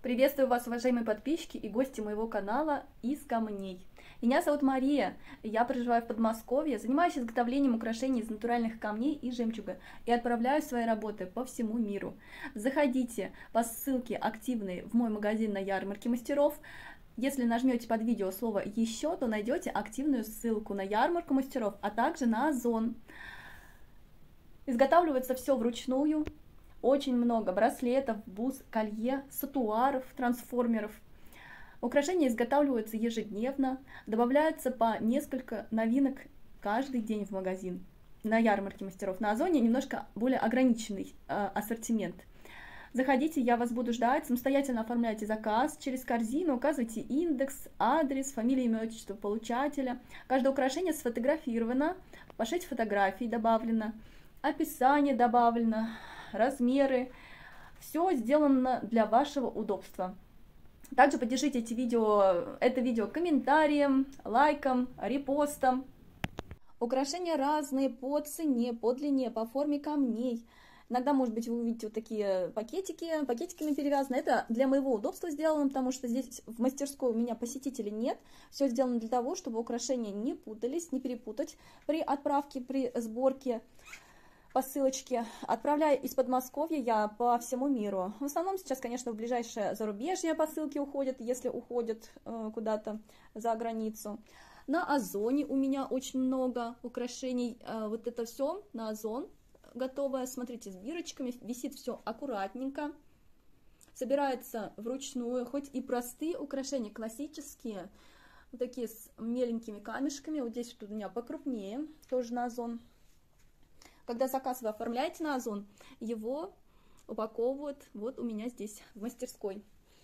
Приветствую вас, уважаемые подписчики и гости моего канала из камней. Меня зовут Мария, я проживаю в Подмосковье, занимаюсь изготовлением украшений из натуральных камней и жемчуга и отправляю свои работы по всему миру. Заходите по ссылке активной в мой магазин на ярмарке мастеров. Если нажмете под видео слово «Еще», то найдете активную ссылку на ярмарку мастеров, а также на Озон. Изготавливается все вручную. Очень много браслетов, бус, колье, сатуаров, трансформеров. Украшения изготавливаются ежедневно, добавляются по несколько новинок каждый день в магазин. На ярмарке мастеров на Озоне немножко более ограниченный ассортимент. Заходите, я вас буду ждать, самостоятельно оформляйте заказ через корзину, указывайте индекс, адрес, фамилия, имя, отчество получателя. Каждое украшение сфотографировано, пошить фотографии добавлено, описание добавлено, размеры. Все сделано для вашего удобства. Также поддержите это видео комментарием, лайком, репостом. Украшения разные по цене, по длине, по форме камней. Иногда, может быть, вы увидите вот такие пакетиками перевязаны. Это для моего удобства сделано, потому что здесь в мастерской у меня посетителей нет. Все сделано для того, чтобы украшения не путались, не перепутать при отправке, при сборке посылочки. Отправляю из Подмосковья я по всему миру. В основном сейчас, конечно, в ближайшее зарубежье посылки уходят, если уходят куда-то за границу. На Озоне у меня очень много украшений. Вот это все на Озон готовое. Смотрите, с бирочками. Висит все аккуратненько. Собирается вручную. Хоть и простые украшения, классические. Вот такие с меленькими камешками. Вот здесь вот у меня покрупнее. Тоже на Озон. Когда заказ вы оформляете на Озон, его упаковывают вот у меня здесь, в мастерской.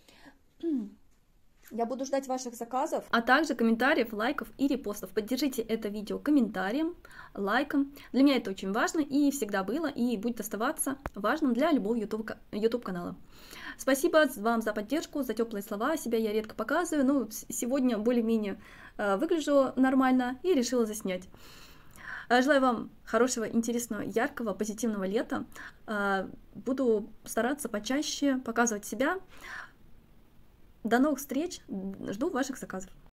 Я буду ждать ваших заказов, а также комментариев, лайков и репостов. Поддержите это видео комментарием, лайком. Для меня это очень важно и всегда было, и будет оставаться важным для любого YouTube канала. Спасибо вам за поддержку, за теплые слова. Себя я редко показываю, но сегодня более-менее выгляжу нормально и решила заснять. Желаю вам хорошего, интересного, яркого, позитивного лета. Буду стараться почаще показывать себя. До новых встреч. Жду ваших заказов.